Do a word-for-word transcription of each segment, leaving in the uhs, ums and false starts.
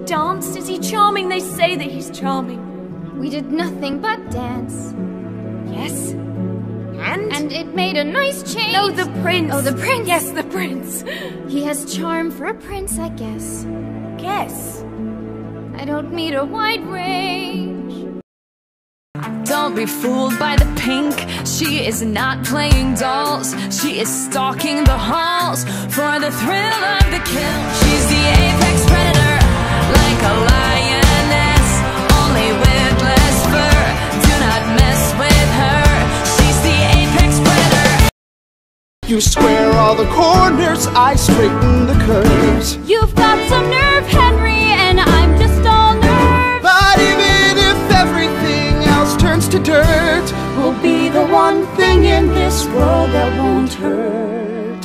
danced? Is he charming? They say that he's charming. We did nothing but dance. Yes? And? And it made a nice change. No, the prince. Oh, the prince. Yes, the prince. He has charm for a prince, I guess. Guess. I don't meet a wide range. Don't be fooled by the pink. She is not playing dolls. She is stalking the halls for the thrill of the kill. She's the apex predator, like a lioness, only with less fur. Do not mess with her. She's the apex predator. You square all the corners, I straighten the curves. You've got some nerve, Henry, and I'm just all nerve. But even if everything else turns to dirt, we'll be the one thing in this world that won't hurt.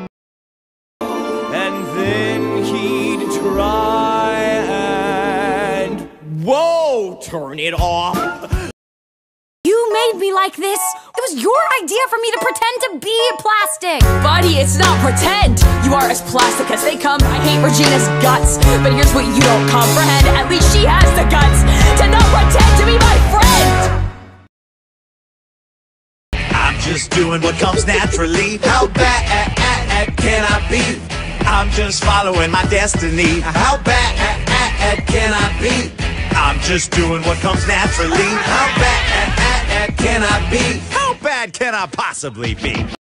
And then he'd try and... Whoa! Turn it off! You made me like this. It was your idea for me to pretend to be plastic. Buddy, it's not pretend. You are as plastic as they come. I hate Regina's guts. But here's what you don't comprehend. At least she has the guts to not pretend to be my friend. I'm just doing what comes naturally. How bad can I be? I'm just following my destiny. How bad can I be? I'm just doing what comes naturally. How bad can I be? How bad can I possibly be?